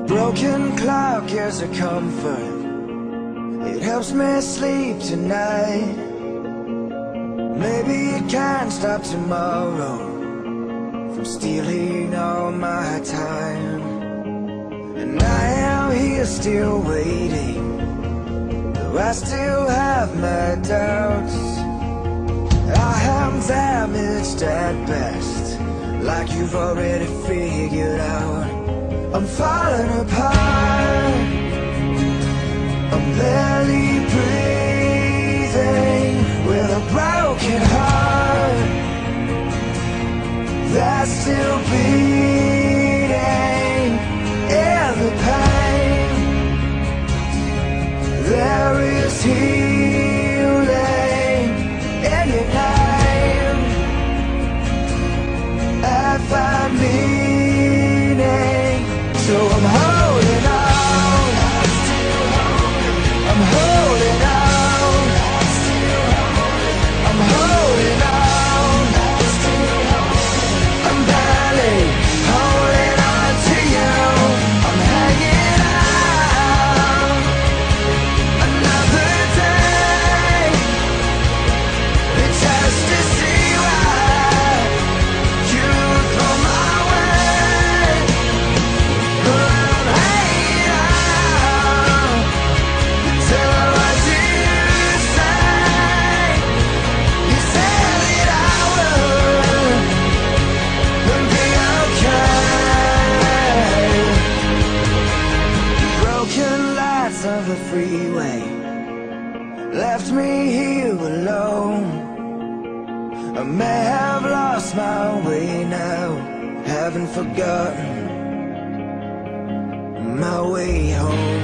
Broken clock is a comfort, it helps me sleep tonight. Maybe it can't stop tomorrow from stealing all my time. And I am here still waiting, though I still have my doubts. I am damaged at best, like you've already figured out. I'm falling apart, I'm barely breathing, with a broken heart that's still beating. In the pain, there is healing in your name. I find meaning, so I'm holding on, I'm holding on, I'm holding on, I'm barely holding on to you. I'm hanging out another day, just to see what you throw my way. But I'm hanging out till what you say. You said that I would be okay. Broken lights of the freeway left me here alone. I may have lost my way now, haven't forgotten my way home.